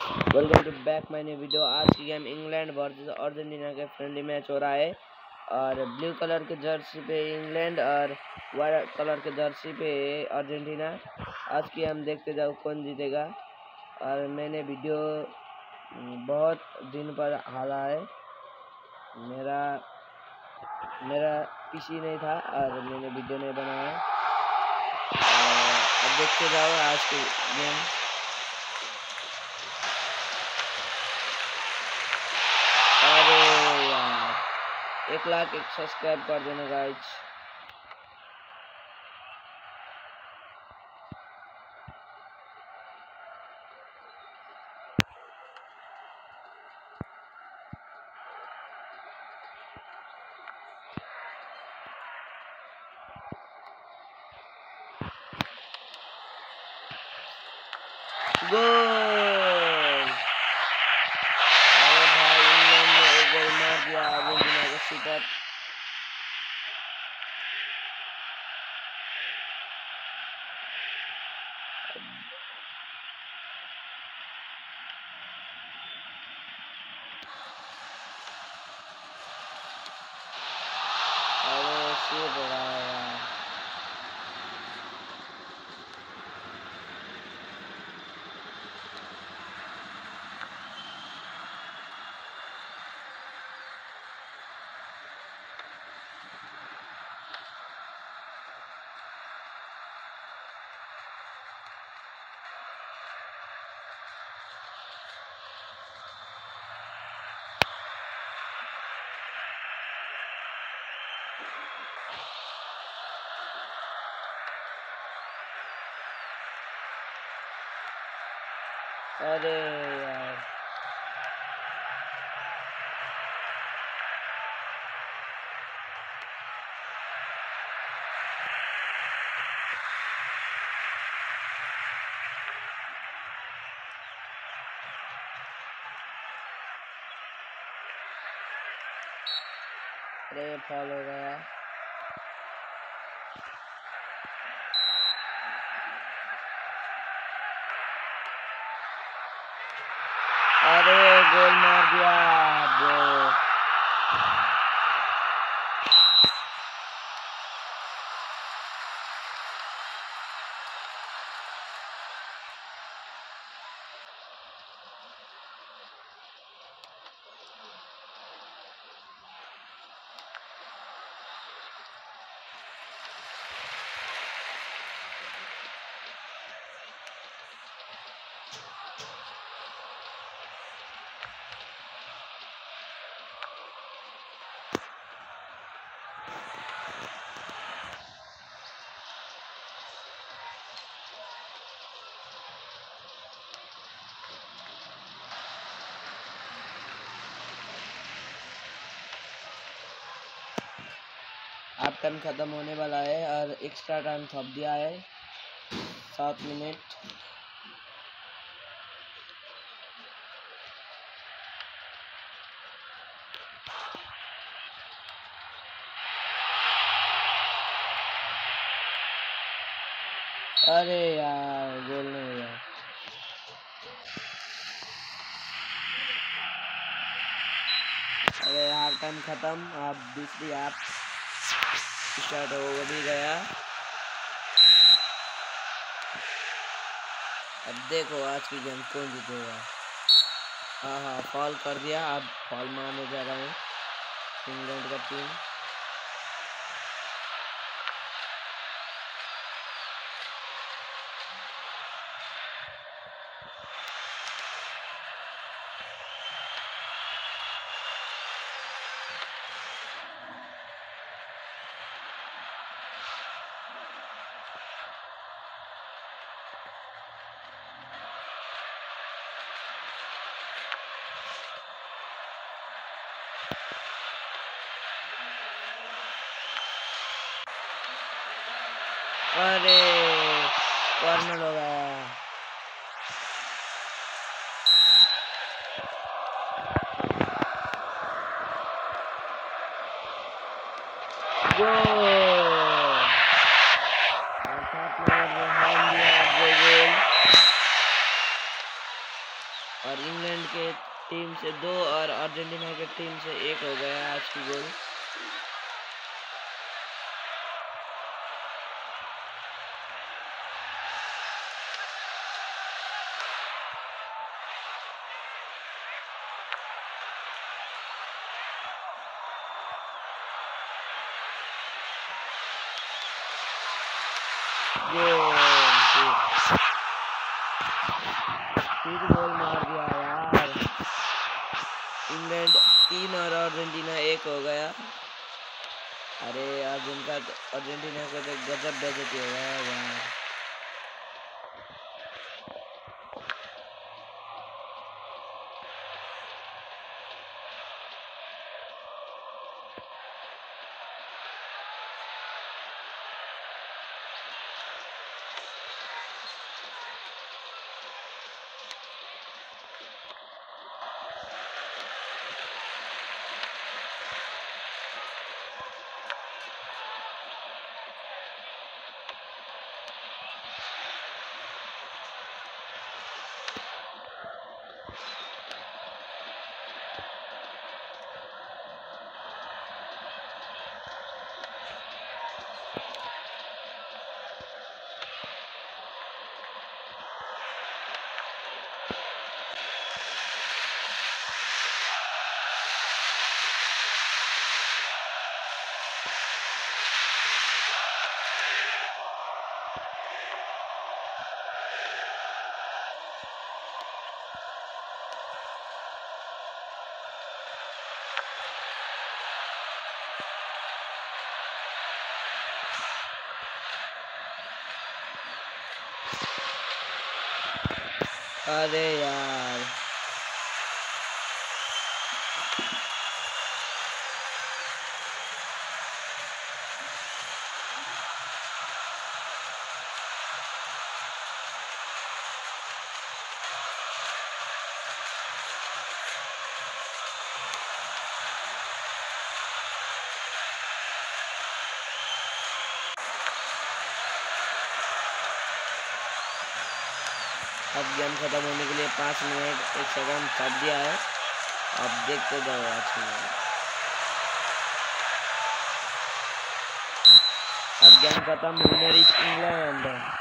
Welcome to back my new video. आज की game England versus Argentina के friendly match हो रहा है और ब्लू कलर के जर्सी पे इंग्लैंड और वाइट कलर के जर्सी पे अर्जेंटीना। आज की हम देखते जाओ कौन जीतेगा। और मैंने वीडियो बहुत दिन पर डाला है। मेरा मेरा पीसी नहीं था और मैंने वीडियो नहीं बनाया। अब देखते जाओ आज की गेम। अरे यार 1 लाख सब्सक्राइब कर देना गाइस। गोल! अरे भाई इंग्लैंड ने एक गोल मार दिया अर्जेंटीना को सुपर। अरे सेव हो रहा है यार। अरे यार अरे फॉल हो गया। अरे गोल मार दिया ब्रो। अब टाइम खत्म होने वाला है और एक्स्ट्रा टाइम थप दिया है 7 मिनट। अरे यार गोल नहीं हुआ। अरे हाफ टाइम खत्म। अब दूसरी हाफ स्टार्ट हो भी गया। अब देखो आज की गेम कौन जीतेगा। हाँ फॉल कर दिया। अब फॉल मारने जा रहा है इंग्लैंड का टीम। अरे कॉर्नर हो गया। गोल! और इंग्लैंड के टीम से 2 और अर्जेंटीना के टीम से 1 हो गया आज की गोल। फिर गोल मार दिया यार। इंग्लैंड 3 और अर्जेंटीना 1 हो गया। अरे अर्जेंटीना का तो गजब बेइज्जती हो गया यार। अरे यार अब गेम खत्म होने के लिए 5 मिनट 1 सेकंड छाप दिया है। अब देखते जाओ आज की गेम। और गेम खत्म, विनर इज इंग्लैंड।